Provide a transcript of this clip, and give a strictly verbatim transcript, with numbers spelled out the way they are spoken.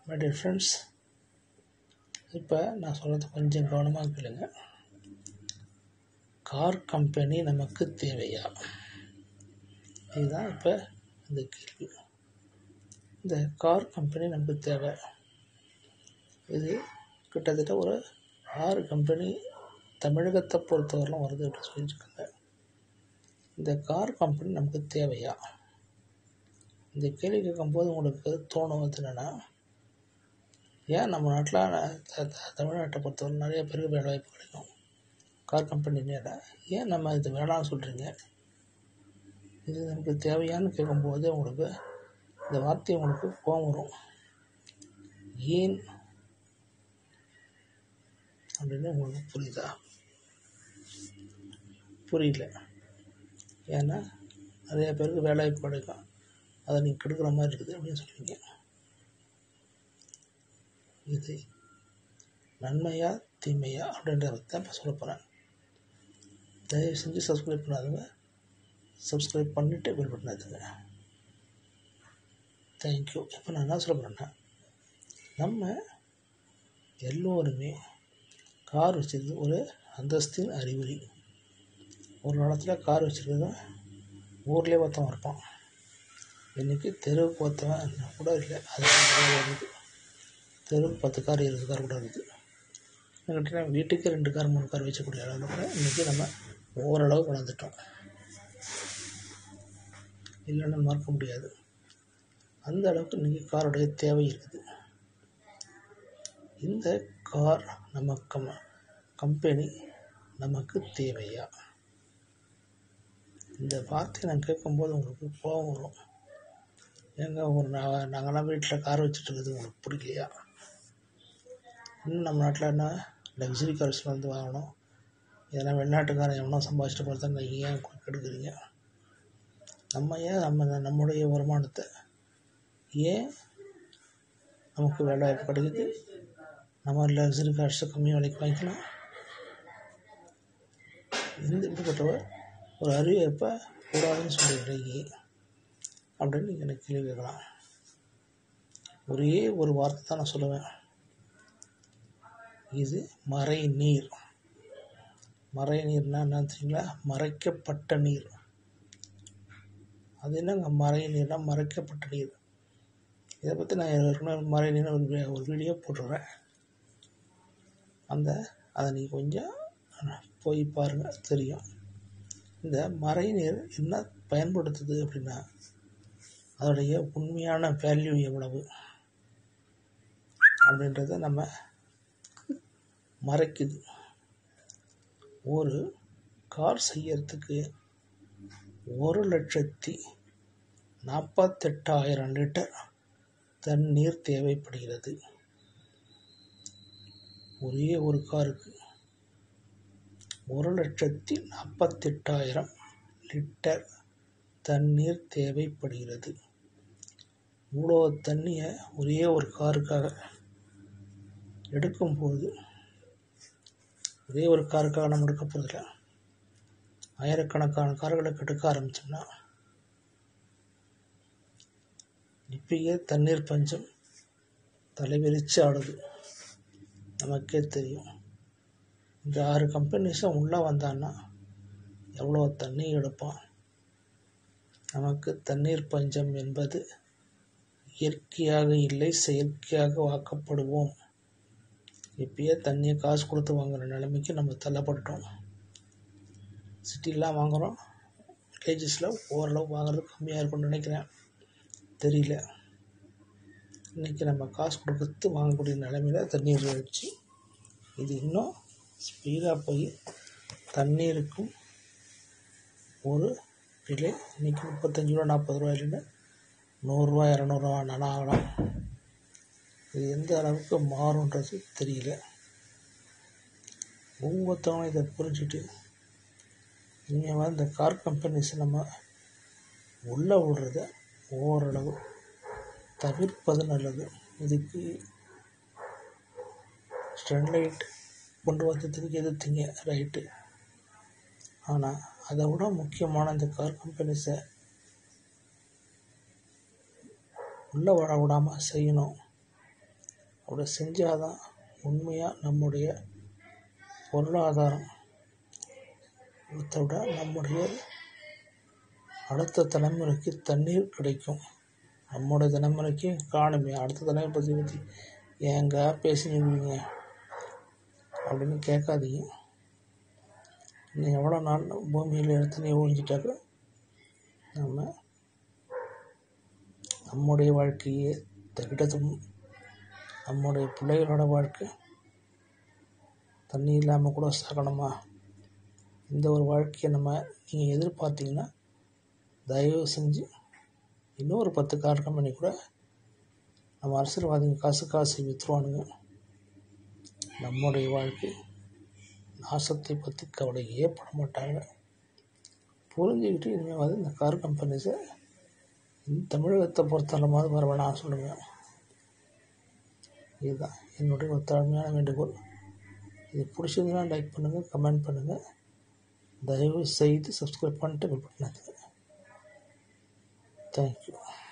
My dear friends, இப்போ நான் சொல்கிறது கொஞ்சம் கவனமாக கேளுங்க. கார் கம்பெனி நமக்கு தேவையா? இதுதான் இப்போ இந்த கேள்வி. இந்த கார் கம்பெனி நமக்கு தேவை. இது கிட்டத்தட்ட ஒரு ஆறு கம்பெனி தமிழகத்தை பொறுத்தவரைலாம் வருது அப்படின்னு சொல்லியிருக்காங்க. இந்த கார் கம்பெனி நமக்கு தேவையா? இந்த கேள்வி கேட்கும்போது உங்களுக்கு தோணும் வந்து என்னென்னா, ஏன் நம்ம நாட்டில் தமிழ்நாட்டை பொறுத்தவரை நிறைய பேருக்கு வேலை வாய்ப்பு கிடைக்கும், கார் கம்பெனி நேர ஏன் நம்ம இது வேணாம்னு சொல்கிறீங்க, இது நமக்கு தேவையான்னு கேட்கும்போது உங்களுக்கு இந்த வார்த்தை உங்களுக்கு கோபம் வரும். ஏன் அப்படின்னு உங்களுக்கு புரியுதா? புரியல. ஏன்னா நிறைய பேருக்கு வேலை வாய்ப்பு கிடைக்கும், அதை நீங்கள் கெடுக்கிற மாதிரி இருக்குது அப்படின்னு சொல்லுவீங்க. இது நன்மையா தீமையா அப்படின்றத தான் இப்போ சொல்ல போகிறேன். தயவு செஞ்சு சப்ஸ்கிரைப் பண்ணாதுங்க, சப்ஸ்கிரைப் பண்ணிவிட்டு பெல் பட்டன் எடுத்துங்க. தேங்க்யூ. இப்போ நான் என்ன சொல்ல போகிறேன்னா, நம்ம எல்லோருமே கார் வச்சுருக்கிறது ஒரு அந்தஸ்தின் அறிகுறி. ஒரு காலத்தில் கார் வச்சுருக்கிறது ஊர்லேயே ஒருத்தவன் இருப்பான், இன்றைக்கி தெருவுக்கு ஒருத்தவன் கூட இல்லை. அது இருக்குது, தெருவுக்கு பத்து கார் இருபது கார் கூட இருக்குது. என்கிட்ட வீட்டுக்கு ரெண்டு கார் மூணு கார் வச்சக்கூடிய அளவில் கூட இன்றைக்கி நம்ம ஓரளவு வளர்ந்துட்டோம், இல்லைன்னு மறக்க முடியாது. அந்த அளவுக்கு இன்றைக்கி காருடைய தேவை இருக்குது. இந்த கார் நம்ம கம் கம்பெனி நமக்கு தேவையா? இந்த வார்த்தையை நான் கேட்கும்போது உங்களுக்கு கோபம் வரும். ஏங்க ஒரு நான் நாங்கள்லாம் வீட்டில் கார் வச்சுட்டு இருக்குது உங்களுக்கு பிடிக்கலையா? இன்னும் நம்ம நாட்டில் என்ன லக்ஸரி கார்ஸ் வந்து வாங்கணும், ஏன்னா வெளிநாட்டுக்காரன் எவனோ சம்பாதிச்சிட்டு பார்த்தா நீங்கள் ஏன் கெடுக்குறீங்க? நம்ம ஏன் நம்ம நம்முடைய வருமானத்தை ஏன் நமக்கு வேலை வாய்ப்பு கிடைக்குது, நம்ம லக்ஸரி கார்ஸை கம்மி விலைக்கு வாங்கிக்கலாம். இந்த இப்படிப்பட்டவர் ஒரு அறிவிப்பை கூடாதுன்னு சொல்லிடுறீங்க அப்படின்னு நீங்கள் எனக்கு கேள்வி கேட்கலாம். ஒரே ஒரு வார்த்தை தான் நான் சொல்லுவேன், இது மறை நீர். மறை நீர்னா என்னன்னு தெரியுங்களா? மறைக்கப்பட்ட நீர். அது என்னங்க மறை நீர்னா? மறைக்கப்பட்ட நீர். இதை பற்றி நான் ஏற்கனவே மறை நீர் ஒரு ஒரு வீடியோ போட்டுடுறேன். அந்த அதை நீங்கள் கொஞ்சம் போய் பாருங்கள், தெரியும். இந்த மறை நீர் என்ன பயன்படுத்துது அப்படின்னா, அதோடைய உண்மையான வேல்யூ எவ்வளவு அப்படின்றத நம்ம மறைக்குது. ஒரு கார் செய்யறதுக்கு ஒரு லட்சத்தி நாற்பத்தெட்டாயிரம் லிட்டர் தண்ணீர் தேவைப்படுகிறது. ஒரே ஒரு காருக்கு ஒரு லட்சத்தி நாற்பத்தெட்டாயிரம் லிட்டர் தண்ணீர் தேவைப்படுகிறது. இவ்வளோ தண்ணியை ஒரே ஒரு காருக்காக எடுக்கும்போது, ஒரே ஒரு காருக்காக நம்ம எடுக்க போகிறதில்ல, ஆயிரக்கணக்கான கார்களுக்கு எடுக்க ஆரம்பிச்சோம்னா இப்பயே தண்ணீர் பஞ்சம் தலைவிரிச்சு ஆடுது, நமக்கே தெரியும். இந்த ஆறு கம்பெனிஸும் உள்ளே வந்தான்னா எவ்வளோ தண்ணி எடுப்பான். நமக்கு தண்ணீர் பஞ்சம் என்பது இயற்கையாக இல்லை, செயற்கையாக வாக்கப்படுவோம். இப்பயே தண்ணியை காசு கொடுத்து வாங்குகிற நிலைமைக்கு நம்ம தள்ளப்பட்டோம். சிட்டிலாம் வாங்குகிறோம், வில்லேஜஸில் ஓரளவு வாங்குறது கம்மியாக இருக்கும்னு நினைக்கிறேன், தெரியல. இன்றைக்கி நம்ம காசு கொடுத்து வாங்கக்கூடிய நிலைமையில் தண்ணீர் வச்சு இது இன்னும் ஸ்பீடாக போய் தண்ணீருக்கும் ஒரு விலை இன்றைக்கி முப்பத்தஞ்சு ரூபா நாற்பது ரூபாயிலேருந்து நூறுரூவா இரநூறுவா நானும் ஆகலாம். இது எந்த அளவுக்கு மாறுன்றது தெரியல. ஒவ்வொருத்தவங்க இதை புரிஞ்சுட்டு இனிமேல் இந்த கார் கம்பெனிஸை நம்ம உள்ளே விடுறத ஓரளவு தவிர்ப்பது நல்லது. இதுக்கு ஸ்டெர்லைட் கொண்டு வந்ததுக்கு எதிர்த்தீங்க, ரைட்டு. ஆனால் அதை விட முக்கியமான இந்த கார் கம்பெனிஸை உள்ளே வர விடாமல் செய்யணும். அப்படி செஞ்சால் தான் உண்மையாக நம்முடைய பொருளாதாரம் விட நம்முடைய அடுத்த தலைமுறைக்கு தண்ணீர் கிடைக்கும். நம்முடைய தலைமுறைக்கு காணுமே, அடுத்த தலைமுறை பற்றி பற்றி ஏங்க பேசினீங்க அப்படின்னு கேட்காதீங்க. இன்னும் எவ்வளோ நாள் பூமியில் எடுத்து நீ ஒழிஞ்சிட்டாக்க நம்ம நம்முடைய வாழ்க்கையே தகிடத்தும் நம்முடைய பிள்ளைகளோட வாழ்க்கை தண்ணி இல்லாமல் கூட சாகணுமா? இந்த ஒரு வாழ்க்கையை நம்ம நீங்கள் எதிர்பார்த்தீங்கன்னா தயவு செஞ்சு இன்னொரு பத்து கார் கம்பெனி கூட நம்ம அரசியல்வாதிங்க காசு காசு விற்றுருவானுங்க. நம்முடைய வாழ்க்கை நாசத்தை பற்றி கவலையே பட மாட்டாங்க. புரிஞ்சுக்கிட்டு இனிமேல் வந்து இந்த கார் கம்பெனிஸை தமிழகத்தை பொறுத்தளமாவது வர வேணாம் சொல்லுங்கள். இதுதான் என்னுடைய ஒரு தாழ்மையான வேண்டுகோள். இது பிடிச்சதுன்னா லைக் பண்ணுங்கள், கமெண்ட் பண்ணுங்கள். தயவு செய்து சப்ஸ்கிரைப் பண்ணிட்டு பெல் பட்டன் அழுத்துங்க. தேங்க்யூ.